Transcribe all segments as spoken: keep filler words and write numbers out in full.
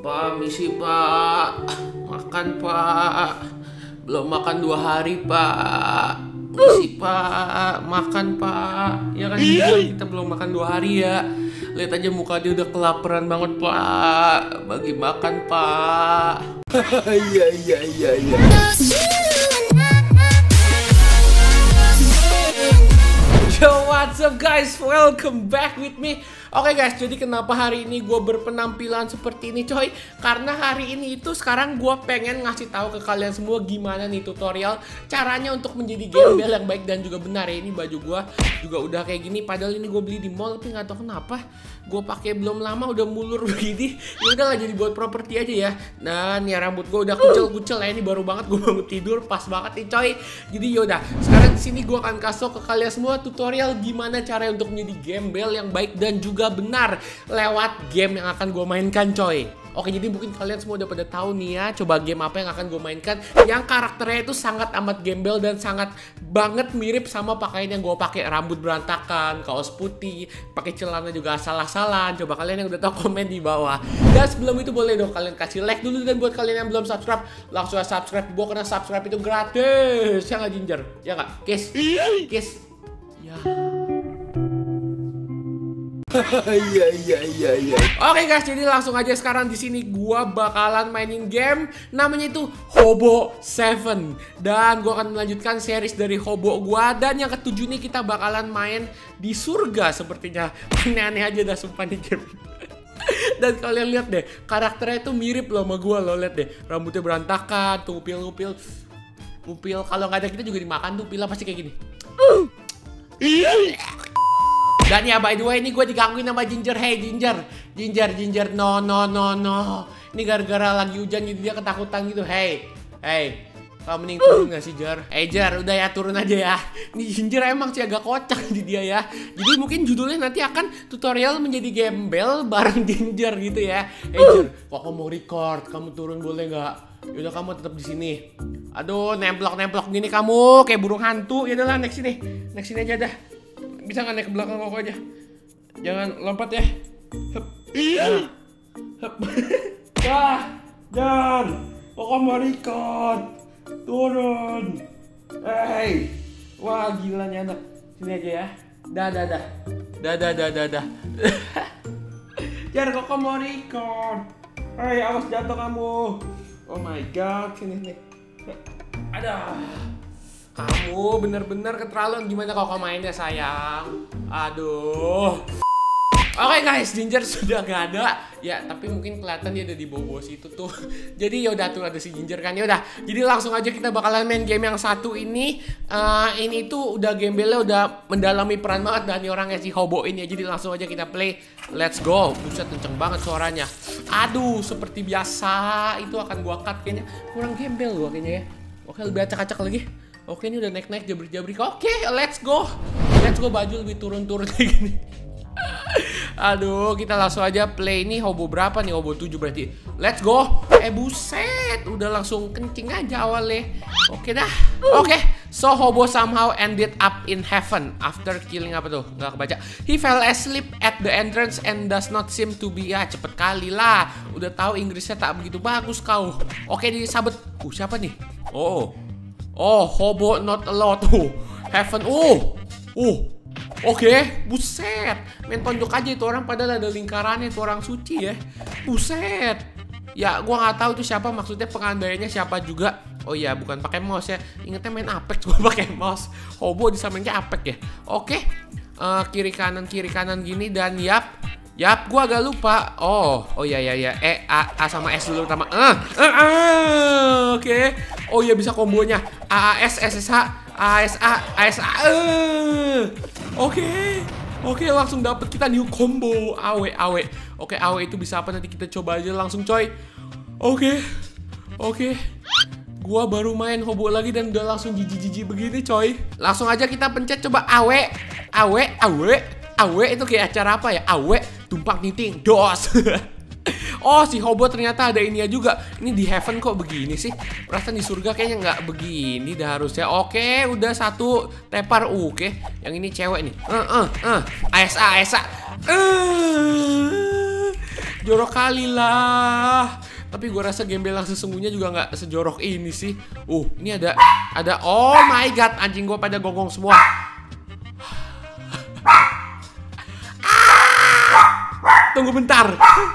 Pak, misi Pak. Makan Pak. Belum makan dua hari Pak. Misi Pak, makan Pak. Ya kan kita belum makan dua hari ya. Lihat aja muka dia udah kelaparan banget Pak. Bagi makan Pak. Iya iya iya iya. Yo, what's up guys? Welcome back with me. Oke okay guys, jadi kenapa hari ini gue berpenampilan seperti ini coy? Karena hari ini itu sekarang gue pengen ngasih tahu ke kalian semua gimana nih tutorial caranya untuk menjadi gembel yang baik dan juga benar ya. Ini baju gue juga udah kayak gini, padahal ini gue beli di mall tapi nggak tahu kenapa gue pakai belum lama udah mulur begini. Ya udah lah, jadi buat properti aja ya. Dan ya rambut gue udah kucel-kucel ya, ini baru banget gue bangun tidur, pas banget nih coy. Jadi yaudah, sekarang di sini gue akan kasih ke kalian semua tutorial gimana cara untuk menjadi gembel yang baik dan juga benar lewat game yang akan gue mainkan coy. Oke, jadi mungkin kalian semua udah pada tahu nih ya, coba game apa yang akan gue mainkan yang karakternya itu sangat amat gembel dan sangat banget mirip sama pakaian yang gue pakai. Rambut berantakan, kaos putih, pakai celana juga asal-asalan. Coba kalian yang udah tahu komen di bawah. Dan sebelum itu boleh dong kalian kasih like dulu, dan buat kalian yang belum subscribe langsung aja subscribe gue, karena subscribe itu gratis. Ya nggak Ginger? Ya nggak? Kiss? Kiss? Ya. Iya iya iya iya. Oke guys, jadi langsung aja sekarang di sini gua bakalan mainin game namanya itu Hobo tujuh, dan gua akan melanjutkan series dari Hobo gua, dan yang ketujuh nih kita bakalan main di surga sepertinya. Aneh-aneh aja dah sumpah nih game. Dan kalian lihat deh, karakternya itu mirip loh sama gua loh, lihat deh. Rambutnya berantakan, tuh upil-upil. Upil kalau nggak ada kita juga dimakan tuh, pilnya pasti kayak gini. Dan ya by the way, ini gue digangguin sama Ginger. Hey Ginger, Ginger, Ginger, no no no no. Ini gara-gara lagi hujan gitu dia ketakutan gitu. Hey, hey, kamu mending turun gak sih Jar? Hey Jar, udah ya turun aja ya. Ini Ginger emang sih agak kocak di dia ya. Jadi mungkin judulnya nanti akan tutorial menjadi gembel bareng Ginger gitu ya. Hey Jar, kok kamu mau record? Kamu turun boleh nggak? Yaudah kamu tetap di sini. Aduh, nemplok-nemplok gini kamu kayak burung hantu. Ya udahlah, next sini, next sini aja dah. Bisa nggak naik ke belakang koko aja? Jangan lompat ya. Hup. Nah. Hup. Wah, Jan, koko mau record. Turun. Hey, wah gila nih anak. Sini aja ya. Dah, dah, dah. Dah, dah, dah, dah, dah. Jan, koko mau record. Hey, awas jatuh kamu. Oh my god, sini nih. Ada. Kamu bener-bener keterlaluan, gimana kalau kamu mainnya sayang? Aduh. Oke okay guys, Ginger sudah gak ada. Ya, tapi mungkin kelihatan dia ada di bawah situ tuh. Jadi yaudah tuh ada si Ginger kan. Yaudah, jadi langsung aja kita bakalan main game yang satu ini. uh, Ini tuh udah gembelnya udah mendalami peran banget dan orangnya si Hobo ini ya. Jadi langsung aja kita play. Let's go. Buset, kenceng banget suaranya. Aduh, seperti biasa itu akan gua cut kayaknya. Kurang gembel gua kayaknya ya. Oke, lebih acak-acak lagi. Oke, ini udah naik-naik jabrik-jabrik. Oke, let's go. Let's go, baju lebih turun-turun kayak gini. Aduh, kita langsung aja play. Ini Hobo berapa nih? Hobo tujuh berarti. Let's go. Eh buset, udah langsung kencing aja awalnya. Oke dah. Oke, so Hobo somehow ended up in heaven after killing apa tuh? Nggak kebaca. He fell asleep at the entrance and does not seem to be. Ya cepet kali lah. Udah tahu Inggrisnya tak begitu bagus kau. Oke, disabet. Uh, siapa nih? Oh. Oh, Hobo not allowed tuh. Heaven. Oh. Uh. Oke, okay. Buset. Main tonjok aja itu orang, padahal ada lingkarannya itu orang suci ya. Buset. Ya, gua nggak tahu itu siapa, maksudnya pengandainya siapa juga. Oh iya, bukan pakai mouse ya. Ingatnya main Apex gua pakai mouse. Hobo disamainnya Apex ya. Oke. Okay. Uh, kiri kanan kiri kanan gini dan yap. Yap, gua agak lupa. Oh, oh iya iya iya. E A, A sama S dulu pertama. Ah, uh, uh, uh, oke. Okay. Oh iya, bisa kombonya. A A S S S H, A S A, A S A. Uh. Oke. Okay. Oke, okay, langsung dapet kita new combo A W A W. Oke, okay, A W itu bisa apa nanti kita coba aja langsung coy. Oke. Okay. Oke. Okay. Gua baru main Hobo lagi dan udah langsung jijik-jijik begini coy. Langsung aja kita pencet coba A W. A W, A W. A W itu kayak acara apa ya? A W tumpang niting dos. Oh, si Hobo ternyata ada ininya juga. Ini di heaven kok begini sih? Perasaan di surga kayaknya nggak begini dah harusnya. Oke, udah satu tepar. Uh, oke, yang ini cewek nih. Uh, uh, uh. A S A, A S A. Uh. Jorok kali lah. Tapi gue rasa gembel yang sesungguhnya juga nggak sejorok ini sih. Uh, ini ada, ada. Oh my god, anjing gue pada gonggong semua. Ah! Tunggu bentar.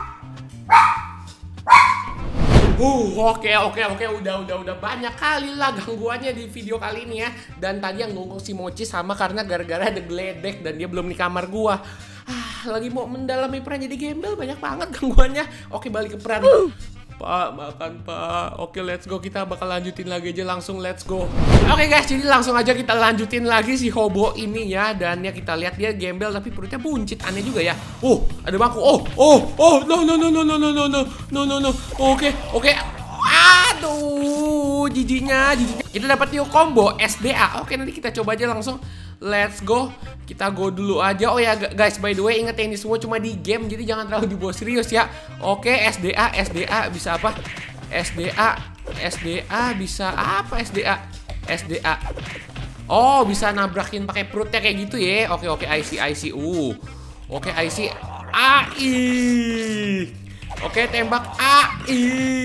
Uh, oke oke oke, udah udah udah banyak kali lah gangguannya di video kali ini ya. Dan tadi yang gonggong si Mochi sama karena gara-gara ada geledek dan dia belum di kamar gua. Ah, lagi mau mendalami peran jadi gembel, banyak banget gangguannya. Oke, balik ke peran. Pak, makan pak. Oke, let's go. Kita bakal lanjutin lagi aja, langsung let's go. Oke guys, jadi langsung aja kita lanjutin lagi si Hobo ini ya. Dan ya kita lihat dia gembel tapi perutnya buncit, aneh juga ya. Oh, ada bangku. Oh, oh, oh, no no no no no no no no no no no. Oke, oke. Aduh, jijinya, jijinya. Kita dapat new combo S D A. Oke, nanti kita coba aja langsung. Let's go. Kita go dulu aja. Oh ya guys, by the way, ingat ya, ini semua cuma di game, jadi jangan terlalu dibawa serius ya. Oke, S D A, S D A bisa apa? S D A, S D A bisa apa? S D A, S D A. Oh, bisa nabrakin pakai perutnya kayak gitu ya. Oke, oke, I see, I see. Uh. Oke, I see. A I. Oke, tembak A I.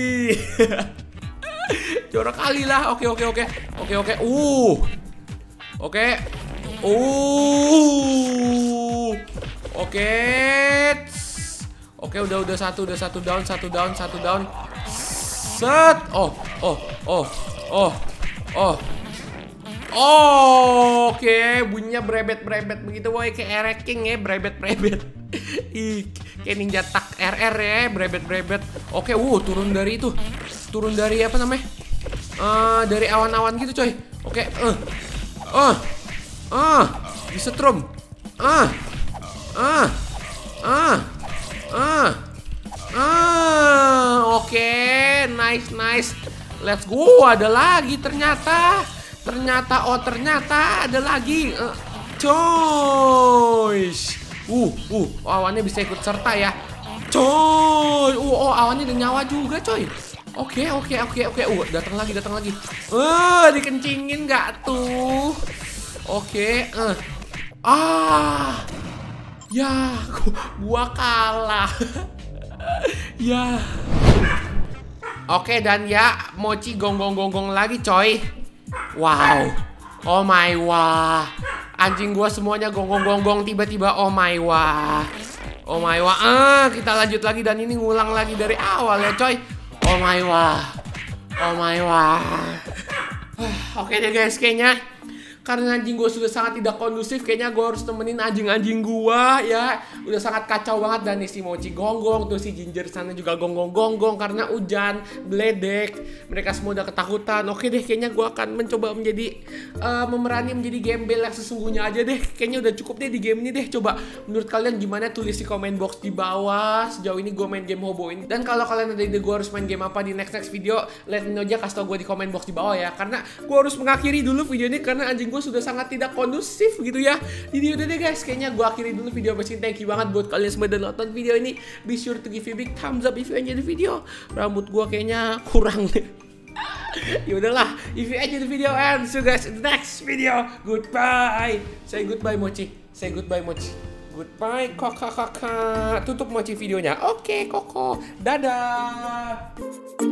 Jorok kali lah. Oke, oke, oke. Oke, oke. Uh. Oke. Uh. Oke. Oke, udah udah satu, udah satu down, satu down, satu down. Set. Oh, oh, oh, oh, oh. Oh, oke, okay. Bunyinya brebet-brebet begitu, boy, kayak ereking ya, brebet-brebet. Ih, kayak ninja tak R R ya, brebet-brebet. Oke, okay, wuh, turun dari itu, turun dari apa namanya? Uh, dari awan-awan gitu, coy. Oke, okay. uh, uh, uh, disetrum, ah, uh, ah, uh, ah, uh, ah, oke, okay. Nice, nice. Let's go, ada lagi ternyata. Ternyata, oh ternyata ada lagi. uh, Coy. Uh, uh, oh, awannya bisa ikut serta ya. Coy. Uh, oh awannya ada nyawa juga, coy. Oke, oke, oke, oke. Uh, datang lagi, datang lagi. Uh, dikencingin nggak tuh? Oke. Uh. Ah. Ya, gua kalah. Ya. Oke, dan ya, Mochi gonggong-gonggong lagi, coy. Wow, oh my wah, anjing gua semuanya gonggong-gonggong tiba-tiba, oh my wah, oh my wah, ah kita lanjut lagi dan ini ngulang lagi dari awal ya coy, oh my wah, oh my wah. Oke deh guys, kayaknya karena anjing gue sudah sangat tidak kondusif, kayaknya gue harus temenin anjing-anjing gue ya. Udah sangat kacau banget, dan nih si Mochi gonggong, tuh si Ginger sana juga gonggong-gonggong karena hujan, beledek. Mereka semua udah ketakutan. Oke deh, kayaknya gue akan mencoba menjadi uh, memerani menjadi gembel yang sesungguhnya aja deh. Kayaknya udah cukup deh di game ini deh. Coba menurut kalian gimana, tulis di komen box di bawah. Sejauh ini gue main game Hobo ini, dan kalau kalian ada ide gue harus main game apa di next next video, let me know aja, kasih tau gue di komen box di bawah ya. Karena gue harus mengakhiri dulu video ini karena anjing gue sudah sangat tidak kondusif gitu ya. Jadi udah deh guys, kayaknya gue akhiri dulu video ini. Thank you banget buat kalian semua udah nonton video ini. Be sure to give a big thumbs up if you enjoy the video. Rambut gue kayaknya kurang deh. Ya udahlah, if you enjoy the video, and see you guys in the next video. Goodbye. Say goodbye Mochi. Say goodbye Mochi. Goodbye Koko Koko. Tutup Mochi videonya. Oke okay, Koko. Dadah.